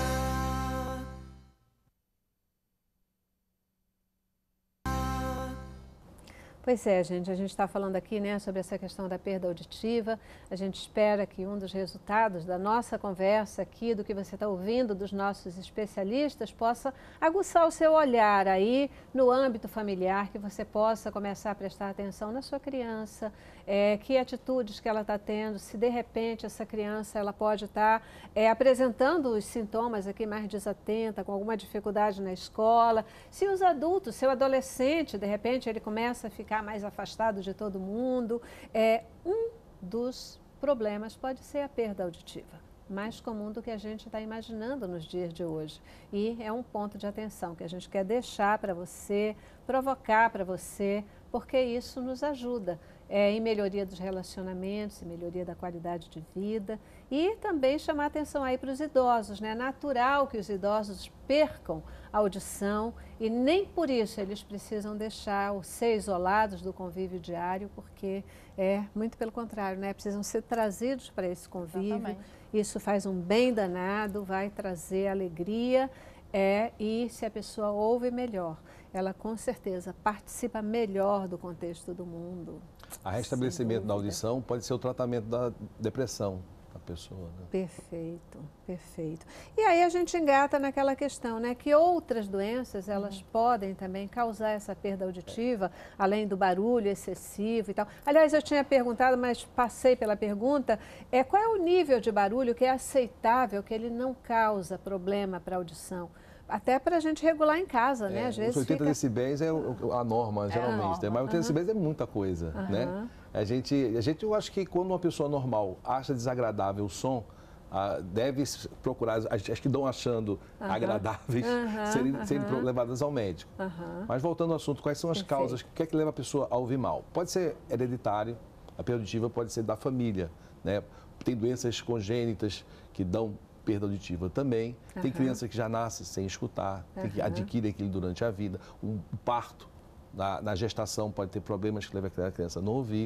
Pois é, gente, a gente está falando aqui, né, sobre essa questão da perda auditiva. A gente espera que um dos resultados da nossa conversa aqui, do que você está ouvindo dos nossos especialistas, possa aguçar o seu olhar aí no âmbito familiar, que você possa começar a prestar atenção na sua criança, que atitudes que ela está tendo, se de repente essa criança ela pode estar apresentando os sintomas aqui mais desatenta, com alguma dificuldade na escola, se os adultos, seu adolescente, de repente ele começa a ficar mais afastado de todo mundo, um dos problemas pode ser a perda auditiva, mais comum do que a gente está imaginando nos dias de hoje. E é um ponto de atenção que a gente quer deixar para você, provocar para você, porque isso nos ajuda em melhoria dos relacionamentos, em melhoria da qualidade de vida e também chamar atenção aí para os idosos, né? É natural que os idosos percam a audição e nem por isso eles precisam ser isolados do convívio diário, porque muito pelo contrário, né? Precisam ser trazidos para esse convívio. Exatamente. Isso faz um bem danado, vai trazer alegria e se a pessoa ouve melhor, ela com certeza participa melhor do contexto do mundo. A restabelecimento da audição pode ser o tratamento da depressão da pessoa, né? Perfeito, perfeito. E aí a gente engata naquela questão, né, que outras doenças, elas podem também causar essa perda auditiva, além do barulho excessivo e tal. Aliás, eu tinha perguntado, mas passei pela pergunta, qual é o nível de barulho que é aceitável, que ele não causa problema para a audição? Até para a gente regular em casa, né? Às vezes os 80 decibéis é a norma, geralmente, né? Mas 80 decibéis é muita coisa, né? Eu acho que quando uma pessoa normal acha desagradável o som, deve procurar, as que estão achando agradáveis, serem levadas ao médico. Mas voltando ao assunto, quais são as causas, o que é que leva a pessoa a ouvir mal? Pode ser hereditário, a perda auditiva pode ser da família, né? Tem doenças congênitas que dão perda auditiva também. Tem criança que já nasce sem escutar, tem que adquirir aquilo durante a vida. Um parto na gestação pode ter problemas que levam a criança a não ouvir.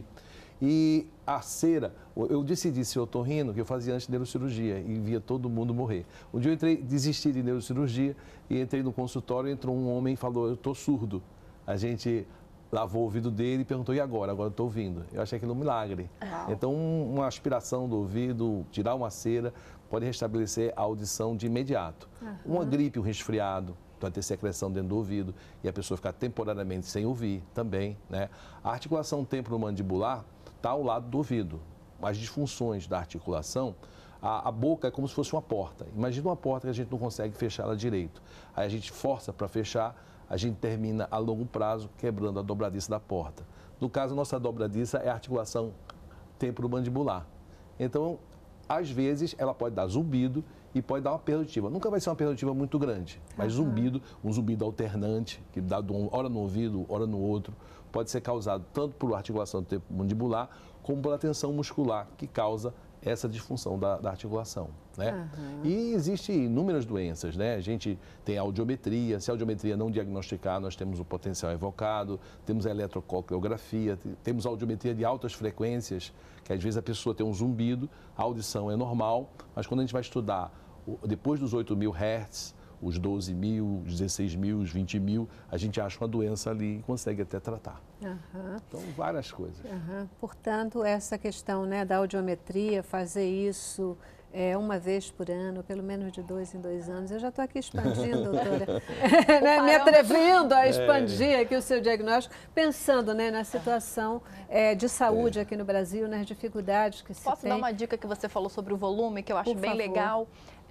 E a cera, eu decidi ser otorrino, que eu fazia antes de neurocirurgia e via todo mundo morrer. Um dia eu desisti de neurocirurgia e entrei no consultório, entrou um homem e falou, eu estou surdo. A gente lavou o ouvido dele e perguntou, e agora? Agora eu estou ouvindo. Eu achei aquilo um milagre. Uau. Então, uma aspiração do ouvido, tirar uma cera, pode restabelecer a audição de imediato. Uma gripe, um resfriado, pode ter secreção dentro do ouvido e a pessoa ficar temporariamente sem ouvir também, né? A articulação temporomandibular está ao lado do ouvido. As disfunções da articulação, a boca é como se fosse uma porta. Imagina uma porta que a gente não consegue fechar ela direito. Aí a gente força para fechar, a gente termina a longo prazo quebrando a dobradiça da porta. No caso, a nossa dobradiça é a articulação temporomandibular. Então, às vezes, ela pode dar zumbido e pode dar uma perda auditiva. Nunca vai ser uma perda auditiva muito grande, mas zumbido, um zumbido alternante, que dá hora no ouvido, hora no outro, pode ser causado tanto por articulação temporomandibular como pela tensão muscular, que causa essa disfunção da articulação, né? E existem inúmeras doenças, né? A gente tem a audiometria, se a audiometria não diagnosticar, nós temos o potencial evocado, temos a eletrocoleografia, temos a audiometria de altas frequências, que às vezes a pessoa tem um zumbido, a audição é normal, mas quando a gente vai estudar depois dos 8.000 Hz, os 12.000, os 16.000, os 20.000, a gente acha uma doença ali e consegue até tratar. Então, várias coisas. Portanto, essa questão, né, da audiometria, fazer isso uma vez por ano, pelo menos de 2 em 2 anos. Eu já estou aqui expandindo, doutora, né, me atrevendo a expandir aqui o seu diagnóstico, pensando, né, na situação de saúde aqui no Brasil, nas dificuldades que se tem. Posso dar uma dica que você falou sobre o volume, que eu acho bem legal?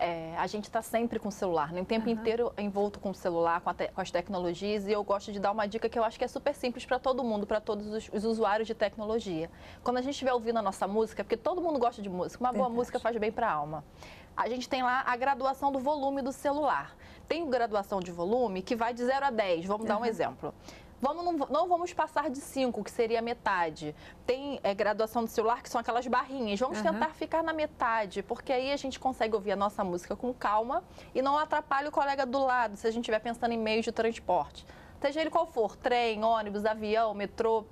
A gente está sempre com o celular, né? O tempo inteiro envolto com o celular, com as tecnologias, e eu gosto de dar uma dica que eu acho que é super simples para todo mundo, para todos os usuários de tecnologia. Quando a gente estiver ouvindo a nossa música, porque todo mundo gosta de música, uma boa música faz bem para a alma. A gente tem lá a graduação do volume do celular. Tem graduação de volume que vai de 0 a 10, vamos dar um exemplo. Não vamos passar de 5, que seria a metade. Tem graduação do celular, que são aquelas barrinhas. Vamos tentar ficar na metade, porque aí a gente consegue ouvir a nossa música com calma e não atrapalha o colega do lado, se a gente estiver pensando em meios de transporte. Seja ele qual for, trem, ônibus, avião, metrô,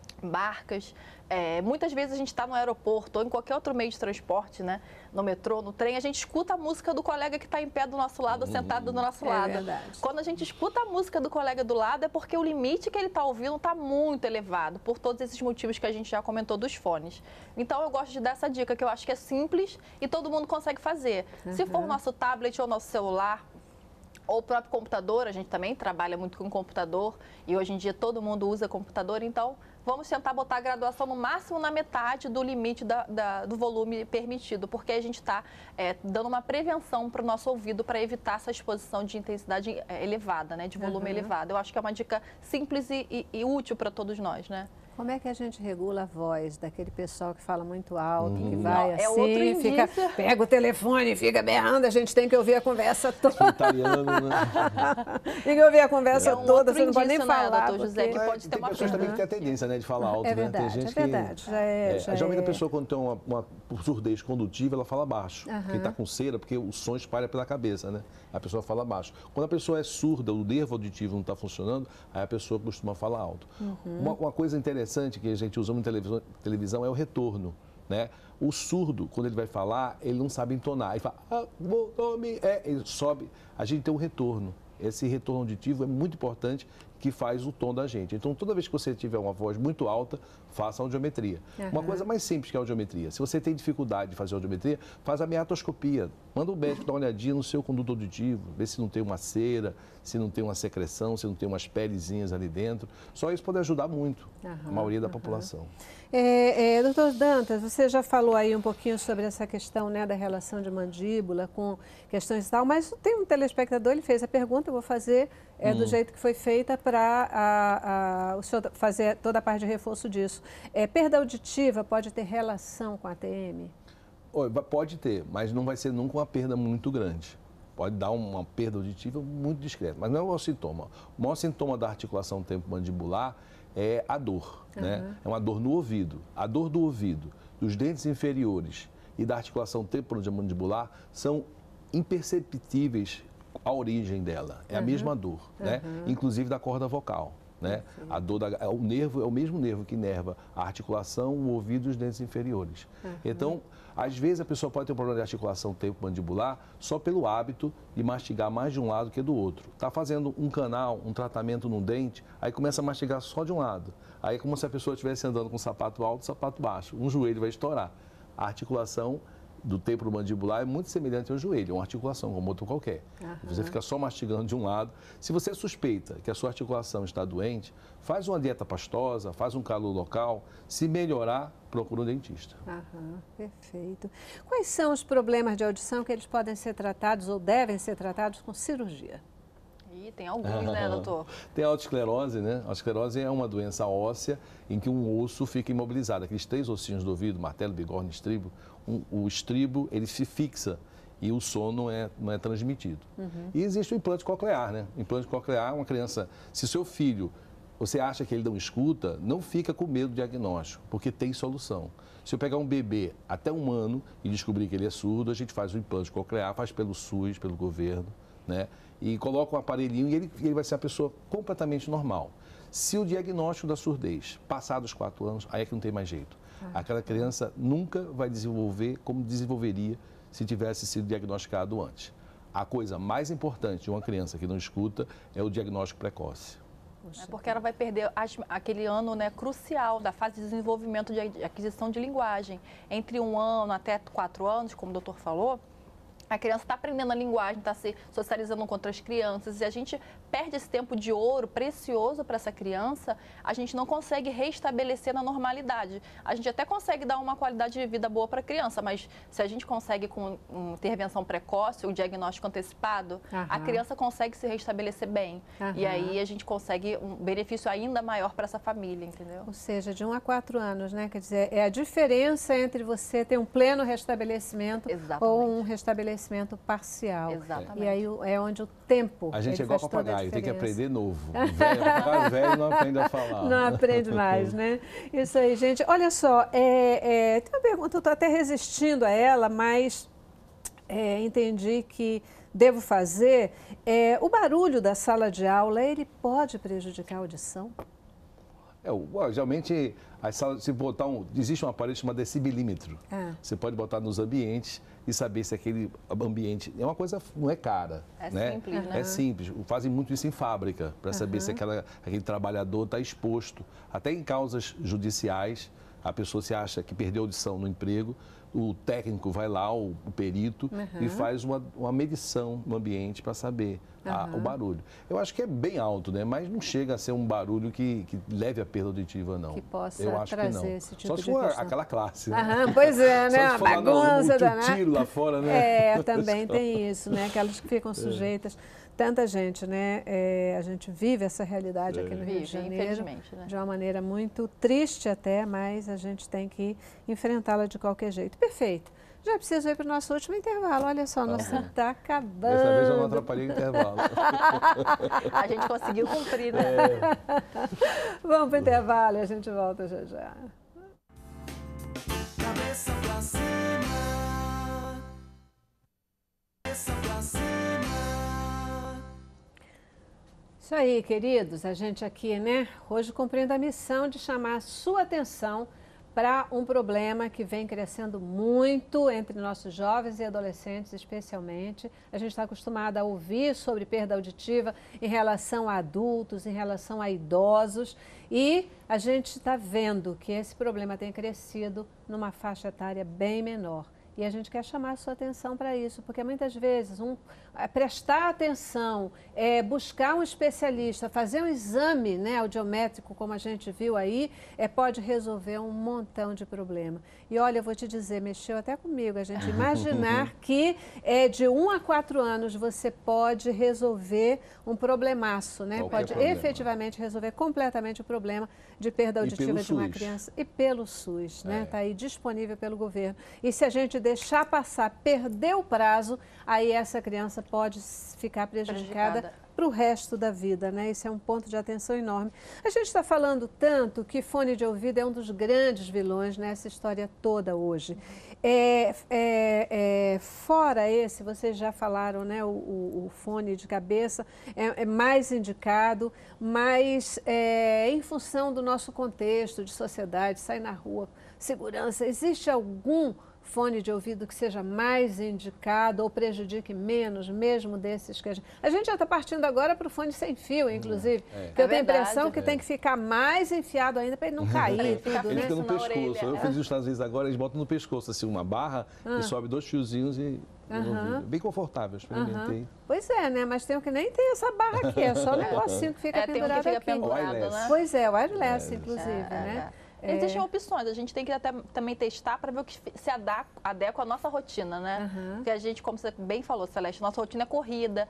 barcas. Muitas vezes a gente está no aeroporto ou em qualquer outro meio de transporte, né? No metrô, no trem, a gente escuta a música do colega que está em pé do nosso lado ou sentado do nosso lado. Verdade. Quando a gente escuta a música do colega do lado é porque o limite que ele está ouvindo está muito elevado, por todos esses motivos que a gente já comentou dos fones. Então eu gosto de dar essa dica, que eu acho que é simples e todo mundo consegue fazer. Se for o nosso tablet ou nosso celular, ou o próprio computador, a gente também trabalha muito com computador e hoje em dia todo mundo usa computador, então vamos tentar botar a graduação no máximo na metade do limite do volume permitido, porque a gente está dando uma prevenção para o nosso ouvido para evitar essa exposição de intensidade elevada, né, de volume elevado. Eu acho que é uma dica simples e útil para todos nós, né? Como é que a gente regula a voz daquele pessoal que fala muito alto, que Não, vai é assim, outro indício. pega o telefone e fica berrando, a gente tem que ouvir a conversa toda. Italiano, né? Tem que ouvir a conversa É um toda, outro você não pode nem indício, né, falar. doutor José, porque- que pode ter Tem uma pessoas também que têm a tendência, né, de falar alto, É né? verdade, Tem gente é verdade. Geralmente a pessoa, quando tem uma surdez condutiva, ela fala baixo. Aham. Quem está com cera, porque o som espalha pela cabeça, né? A pessoa fala baixo. Quando a pessoa é surda, o nervo auditivo não está funcionando, aí a pessoa costuma falar alto. Uma coisa interessante que a gente usa muito em televisão é o retorno, né? O surdo, quando ele vai falar, ele não sabe entonar. Ele fala, ele sobe, a gente tem um retorno. Esse retorno auditivo é muito importante, que faz o tom da gente. Então, toda vez que você tiver uma voz muito alta, faça audiometria. Uma coisa mais simples que a audiometria. Se você tem dificuldade de fazer audiometria, faz a meatoscopia. Manda o médico dar uma olhadinha no seu conduto auditivo, ver se não tem uma cera, se não tem uma secreção, se não tem umas pelezinhas ali dentro. Só isso pode ajudar muito a maioria da população. Doutor Dantas, você já falou aí um pouquinho sobre essa questão, né, da relação de mandíbula com questões e tal, mas tem um telespectador, ele fez a pergunta, eu vou fazer do jeito que foi feita para o senhor fazer toda a parte de reforço disso. Perda auditiva pode ter relação com a TM? Pode ter, mas não vai ser nunca uma perda muito grande. Pode dar uma perda auditiva muito discreta, mas não é o maior sintoma. O maior sintoma da articulação temporomandibular é a dor, né? É uma dor no ouvido. A dor do ouvido, dos dentes inferiores e da articulação temporomandibular são imperceptíveis a origem dela. É a mesma dor, né? Inclusive da corda vocal. Né? A dor o nervo é o mesmo nervo que inerva a articulação, o ouvido e os dentes inferiores. Então, às vezes a pessoa pode ter um problema de articulação temporomandibular só pelo hábito de mastigar mais de um lado que do outro. Está fazendo um canal, um tratamento num dente, aí começa a mastigar só de um lado. Aí é como se a pessoa estivesse andando com sapato alto e sapato baixo. Um joelho vai estourar. A articulação do temporomandibular é muito semelhante ao joelho, é uma articulação como outra qualquer. Você fica só mastigando de um lado. Se você suspeita que a sua articulação está doente, faz uma dieta pastosa, faz um calor local. Se melhorar, procura um dentista. Perfeito. Quais são os problemas de audição que eles podem ser tratados ou devem ser tratados com cirurgia? Tem alguns, né, doutor? Tem a autoesclerose, né? A autoesclerose é uma doença óssea em que um osso fica imobilizado. Aqueles 3 ossinhos do ouvido, martelo, bigorna, estribo, o estribo ele se fixa e o som não é transmitido. E existe o implante coclear, né? O implante coclear, uma criança, se seu filho, você acha que ele não escuta, não fica com medo do diagnóstico, porque tem solução. Se eu pegar um bebê até 1 ano e descobrir que ele é surdo, a gente faz o implante coclear, faz pelo SUS, pelo governo, né? E coloca um aparelhinho e ele vai ser uma pessoa completamente normal. Se o diagnóstico da surdez passar dos 4 anos, aí é que não tem mais jeito. Aquela criança nunca vai desenvolver como desenvolveria se tivesse sido diagnosticado antes. A coisa mais importante de uma criança que não escuta é o diagnóstico precoce. Porque ela vai perder aquele ano, né, crucial da fase de desenvolvimento de aquisição de linguagem. Entre 1 ano até 4 anos, como o doutor falou, a criança está aprendendo a linguagem, está se socializando com outras crianças e a gente perde esse tempo de ouro precioso para essa criança, a gente não consegue restabelecer na normalidade. A gente até consegue dar uma qualidade de vida boa para a criança, mas se a gente consegue com intervenção precoce, o diagnóstico antecipado, a criança consegue se restabelecer bem. E aí a gente consegue um benefício ainda maior para essa família, entendeu? Ou seja, de 1 a 4 anos, né? Quer dizer, é a diferença entre você ter um pleno restabelecimento ou um restabelecimento parcial. Exatamente. E aí é onde o tempo. A gente é igual papagaio, tem que aprender novo. Velho não aprende a falar. Não aprende mais, né? Isso aí, gente. Olha só, tem uma pergunta, eu estou até resistindo a ela, mas entendi que devo fazer. O barulho da sala de aula, ele pode prejudicar a audição? Geralmente, as salas, se botar existe um aparelho chamado decibelímetro. Você pode botar nos ambientes e saber se aquele ambiente é uma coisa, não é cara. Né? Simples, né? É simples. Fazem muito isso em fábrica, para saber se aquele trabalhador está exposto. Até em causas judiciais, a pessoa se acha que perdeu a audição no emprego, o técnico vai lá, o perito, e faz uma medição no ambiente para saber o barulho. Eu acho que é bem alto, né? Mas não chega a ser um barulho que leve a perda auditiva, não. Que possa Eu acho trazer que não. esse tipo Só de se for questão. aquela classe. Né? Pois é, né? Só se A for bagunça lá danada. tiro lá fora, né? Também tem isso, né? Aquelas que ficam sujeitas. tanta gente, né? A gente vive essa realidade aqui no Rio de Janeiro, infelizmente, né? de uma maneira muito triste até, mas a gente tem que enfrentá-la de qualquer jeito. Perfeito. Já preciso ir para o nosso último intervalo. Olha só, nosso tempo está acabando. Dessa vez eu não atrapalhei o intervalo. A gente conseguiu cumprir, né? Vamos para o intervalo e a gente volta já já. Cabeça pra cima. Cabeça pra cima. Isso aí, queridos. A gente aqui, né, hoje cumprindo a missão de chamar a sua atenção para um problema que vem crescendo muito entre nossos jovens e adolescentes, especialmente. A gente está acostumado a ouvir sobre perda auditiva em relação a adultos, em relação a idosos, e a gente está vendo que esse problema tem crescido numa faixa etária bem menor. E a gente quer chamar a sua atenção para isso, porque muitas vezes prestar atenção, buscar um especialista, fazer um exame, né, audiométrico, como a gente viu aí, pode resolver um montão de problema. E olha, eu vou te dizer, mexeu até comigo, a gente imaginar que de 1 a 4 anos você pode resolver um problemaço, né? Qualquer Pode problema. efetivamente resolver completamente o problema de perda auditiva de uma SUS. criança. E pelo SUS, né? Está aí disponível pelo governo. E se a gente deixar passar, perder o prazo, aí essa criança pode ficar prejudicada para o resto da vida, né? Esse é um ponto de atenção enorme. A gente está falando tanto que fone de ouvido é um dos grandes vilões nessa história toda hoje. Fora esse, vocês já falaram, né? O fone de cabeça é mais indicado, mas em função do nosso contexto de sociedade, sair na rua, segurança, existe algum fone de ouvido que seja mais indicado ou prejudique menos, mesmo desses que a gente já está partindo agora para o fone sem fio, inclusive, que eu tenho a impressão que tem que ficar mais enfiado ainda para ele não cair, tudo, Ele né? fica no Na pescoço. orelha. Eu fiz nos Estados Unidos agora, eles botam no pescoço, assim, uma barra e sobe 2 fiozinhos e... Bem confortável, experimentei. Pois é, né? Mas tem um que nem tem essa barra aqui, é só um negocinho que fica Tem um pendurado que fica aqui. pendurado, Wireless. né? Pois é, wireless, inclusive, né? Existem opções, a gente tem que até também testar para ver o que se adequa à nossa rotina, né? Porque a gente, como você bem falou, Celeste, nossa rotina é corrida,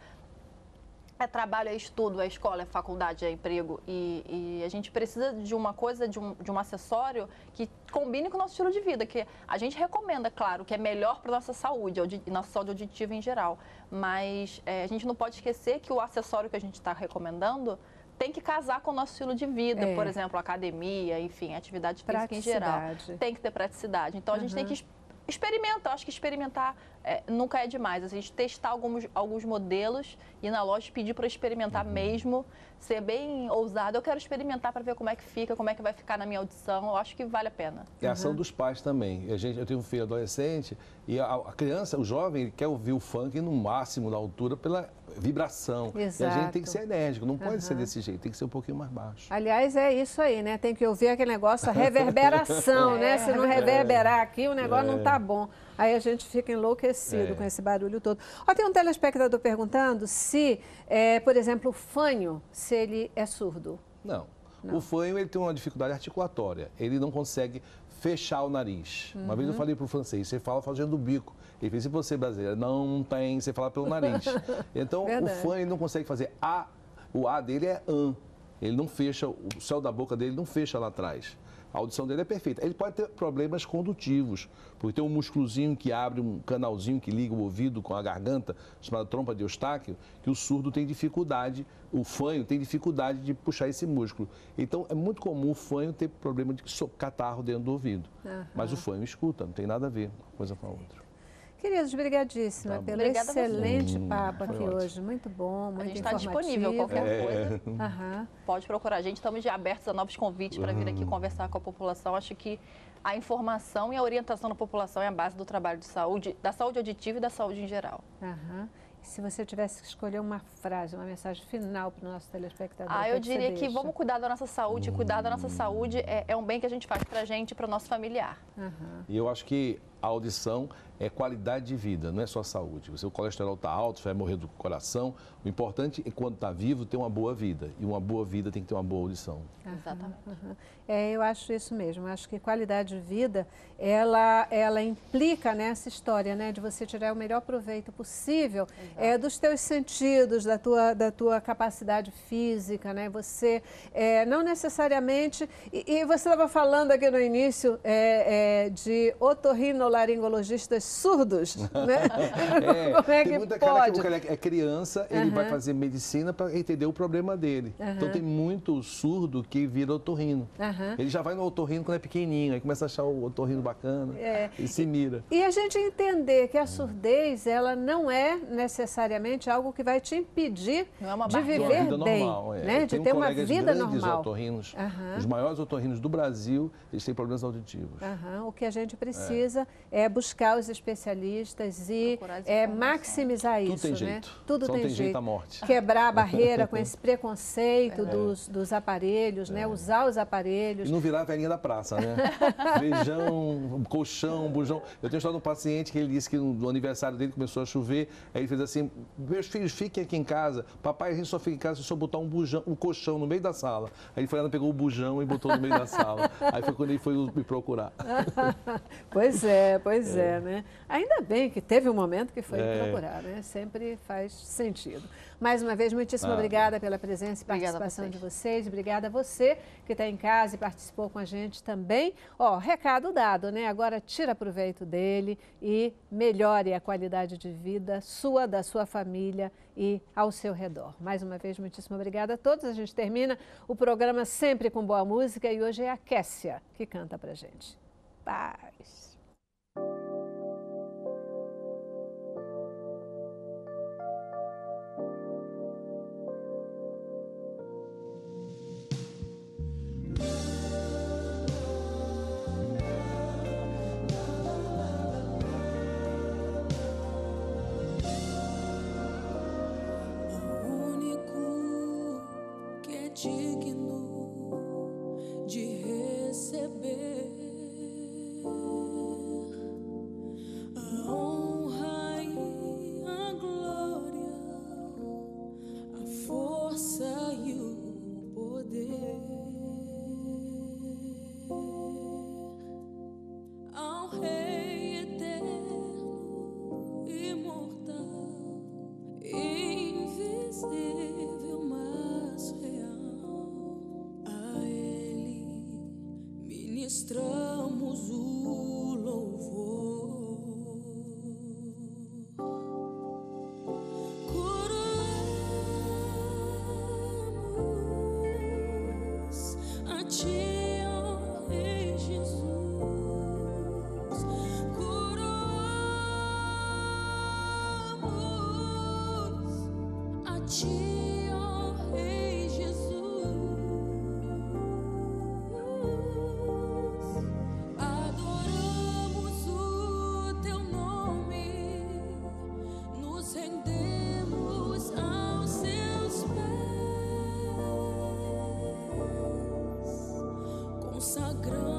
é trabalho, é estudo, é escola, é faculdade, é emprego. E a gente precisa de uma coisa, de um acessório que combine com o nosso estilo de vida, que a gente recomenda, claro, que é melhor para a nossa saúde auditiva em geral. Mas a gente não pode esquecer que o acessório que a gente está recomendando tem que casar com o nosso estilo de vida, por exemplo, academia, enfim, atividade física em geral. Tem que ter praticidade. Então, a gente tem que experimentar. Acho que experimentar nunca é demais. A gente testar alguns modelos, ir na loja e pedir para experimentar mesmo, ser bem ousado. Eu quero experimentar para ver como é que fica, como é que vai ficar na minha audição. Eu acho que vale a pena. É a ação dos pais também. Eu tenho um filho adolescente e a criança, o jovem, ele quer ouvir o funk no máximo da altura pela vibração. Exato. E a gente tem que ser enérgico, não pode ser desse jeito, tem que ser um pouquinho mais baixo. Aliás, é isso aí, né? Tem que ouvir aquele negócio, a reverberação, né? Se não reverberar aqui, o negócio não tá bom. Aí a gente fica enlouquecido com esse barulho todo. Ó, tem um telespectador perguntando se, por exemplo, o fanho, se ele é surdo. Não. O fanho, ele tem uma dificuldade articulatória. Ele não consegue fechar o nariz. Uma vez eu falei para o francês, você fala fazendo o bico. Ele fez, se você brasileiro, não tem, você fala pelo nariz. Então, Verdade. o fanho, ele não consegue fazer A. O A dele é an. Ele não fecha, o céu da boca dele não fecha lá atrás. A audição dele é perfeita. Ele pode ter problemas condutivos, porque tem um músculozinho que abre um canalzinho que liga o ouvido com a garganta, chamado trompa de Eustáquio, que o surdo tem dificuldade, o fanho tem dificuldade de puxar esse músculo. Então, é muito comum o fanho ter problema de catarro dentro do ouvido. Mas o fanho escuta, não tem nada a ver uma coisa com a outra. Queridos, brigadíssima pelo Obrigada a você. excelente papo aqui ótimo. hoje. Muito bom, muito A gente está informativo. disponível, qualquer coisa. Aham. Pode procurar a gente, estamos abertos a novos convites para vir aqui conversar com a população. Acho que a informação e a orientação da população é a base do trabalho de saúde, da saúde auditiva e da saúde em geral. Aham. E se você tivesse que escolher uma frase, uma mensagem final para o nosso telespectador, o Eu que você diria que deixa? vamos cuidar da nossa saúde. Cuidar da nossa saúde é um bem que a gente faz para a gente e para o nosso familiar. Aham. E eu acho que a audição é qualidade de vida, não é só saúde. O seu colesterol está alto, você vai morrer do coração. O importante é, quando está vivo, ter uma boa vida. E uma boa vida tem que ter uma boa audição. Exatamente. Eu acho isso mesmo. Acho que qualidade de vida, ela implica nessa história, né? De você tirar o melhor proveito possível dos teus sentidos, da tua capacidade física, né? Você, não necessariamente... E você estava falando aqui no início de otorrinolaringologistas surdos, né? Como é tem que muita pode? cara que ele é criança, ele vai fazer medicina para entender o problema dele. Então tem muito surdo que vira otorrino. Ele já vai no otorrino quando é pequenininho, aí começa a achar o otorrino bacana e se mira. E a gente entender que a surdez, ela não é necessariamente algo que vai te impedir Não é uma de barreira. viver Vida bem, normal, né? De Tem ter uma colegas vida grandes normal. otorrinos, os maiores otorrinos do Brasil, eles têm problemas auditivos. O que a gente precisa é buscar os especialistas e Procurar as informações. maximizar Tudo isso, tem né? jeito. Tudo Só tem tem jeito jeito. à morte. Quebrar a barreira com esse preconceito dos aparelhos, né? Usar os aparelhos. E não virar a velhinha da praça, né? Beijão, colchão, bujão. Eu tenho história de um paciente que ele disse que no aniversário dele começou a chover, aí ele fez assim, meus filhos fiquem aqui em casa, papai, a gente só fica em casa se eu botar um colchão no meio da sala. Aí ele foi lá, pegou o bujão e botou no meio da sala. Aí foi quando ele foi me procurar. Pois é, né? Ainda bem que teve um momento que foi me procurar, né? Sempre faz sentido. Mais uma vez, muitíssimo obrigada pela presença e Obrigada a participação de vocês. vocês. Obrigada a você que está em casa e participou com a gente também. Ó, recado dado, né? Agora tira proveito dele e melhore a qualidade de vida sua, da sua família e ao seu redor. Mais uma vez, muitíssimo obrigada a todos. A gente termina o programa sempre com boa música e hoje é a Kessia que canta pra gente. Paz. O único que é digno de receber a honra e a glória, a força e o poder ao Rei eterno, imortal, invisível, mas real. A Ele ministramos o louvor. Coroamos a Ti, ó Rei Jesus. Coroamos a Ti, ó Rei Jesus. Adoramos o Teu nome, nos rendemos aos Seus pés, consagramos